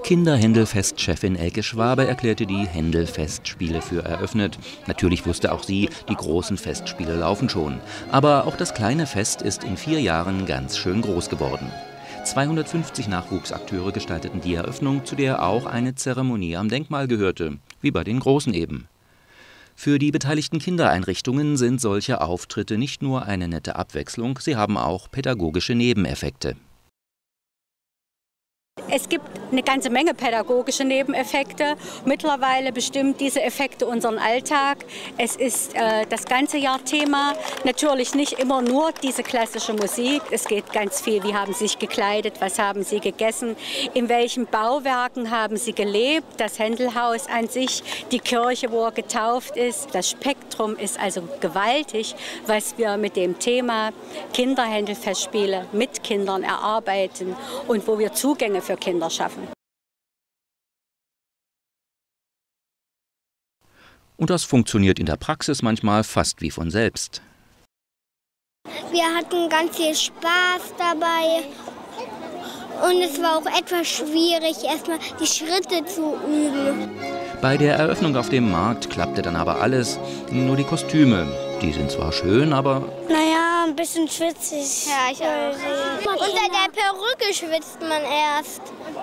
Kinderhändelfest-Chefin Elke Schwabe erklärte die Händelfestspiele für eröffnet. Natürlich wusste auch sie, die großen Festspiele laufen schon. Aber auch das kleine Fest ist in 4 Jahren ganz schön groß geworden. 250 Nachwuchsakteure gestalteten die Eröffnung, zu der auch eine Zeremonie am Denkmal gehörte, wie bei den Großen eben. Für die beteiligten Kindereinrichtungen sind solche Auftritte nicht nur eine nette Abwechslung, sie haben auch pädagogische Nebeneffekte. Es gibt eine ganze Menge pädagogische Nebeneffekte. Mittlerweile bestimmt diese Effekte unseren Alltag. Es ist das ganze Jahr Thema. Natürlich nicht immer nur diese klassische Musik. Es geht ganz viel, wie haben sie sich gekleidet, was haben sie gegessen, in welchen Bauwerken haben sie gelebt, das Händelhaus an sich, die Kirche, wo er getauft ist. Das Spektrum ist also gewaltig, was wir mit dem Thema Kinderhändelfestspiele mit Kindern erarbeiten und wo wir Zugänge für Kinder schaffen. Und das funktioniert in der Praxis manchmal fast wie von selbst. Wir hatten ganz viel Spaß dabei und es war auch etwas schwierig, erstmal die Schritte zu üben. Bei der Eröffnung auf dem Markt klappte dann aber alles, nur die Kostüme. Die sind zwar schön, aber... Naja, ein bisschen schwitzig. Ja, ich auch. Unter der Perücke schwitzt man erst.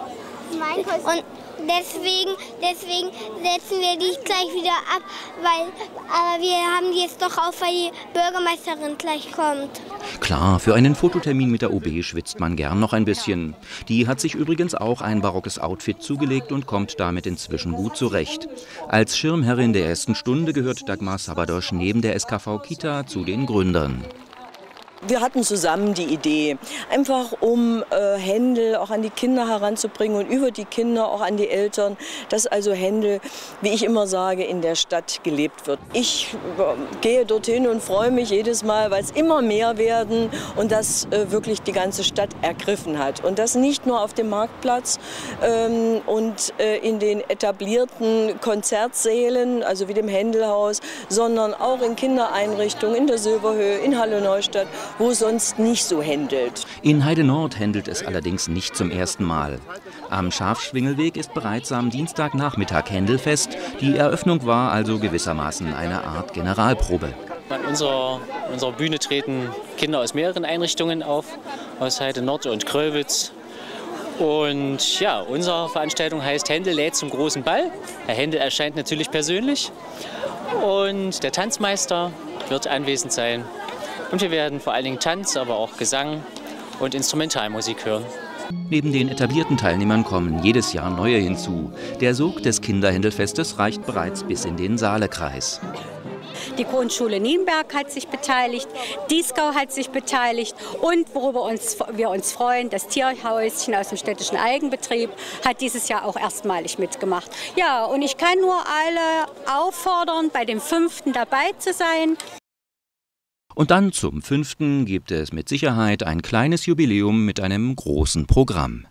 Und deswegen setzen wir die gleich wieder ab, aber wir haben die jetzt doch auf, weil die Bürgermeisterin gleich kommt. Klar, für einen Fototermin mit der OB schwitzt man gern noch ein bisschen. Die hat sich übrigens auch ein barockes Outfit zugelegt und kommt damit inzwischen gut zurecht. Als Schirmherrin der ersten Stunde gehört Dagmar Sabadosch neben der SKV Kita zu den Gründern. Wir hatten zusammen die Idee, einfach um Händel auch an die Kinder heranzubringen und über die Kinder auch an die Eltern, dass also Händel, wie ich immer sage, in der Stadt gelebt wird. Ich gehe dorthin und freue mich jedes Mal, weil es immer mehr werden und das wirklich die ganze Stadt ergriffen hat. Und das nicht nur auf dem Marktplatz und in den etablierten Konzertsälen, also wie dem Händelhaus, sondern auch in Kindereinrichtungen, in der Silberhöhe, in Halle Neustadt, wo es sonst nicht so händelt. In Heide Nord händelt es allerdings nicht zum ersten Mal. Am Schafschwingelweg ist bereits am Dienstagnachmittag Händelfest. Die Eröffnung war also gewissermaßen eine Art Generalprobe. An unserer Bühne treten Kinder aus mehreren Einrichtungen auf, aus Heide Nord und Kröwitz. Und ja, unsere Veranstaltung heißt Händel lädt zum großen Ball. Herr Händel erscheint natürlich persönlich und der Tanzmeister wird anwesend sein. Und wir werden vor allen Dingen Tanz, aber auch Gesang und Instrumentalmusik hören. Neben den etablierten Teilnehmern kommen jedes Jahr neue hinzu. Der Sog des Kinderhändelfestes reicht bereits bis in den Saalekreis. Die Grundschule Nienberg hat sich beteiligt, Dieskau hat sich beteiligt und worüber wir uns freuen, das Tierhäuschen aus dem städtischen Eigenbetrieb hat dieses Jahr auch erstmalig mitgemacht. Ja, und ich kann nur alle auffordern, bei dem 5. dabei zu sein. Und dann zum 5. gibt es mit Sicherheit ein kleines Jubiläum mit einem großen Programm.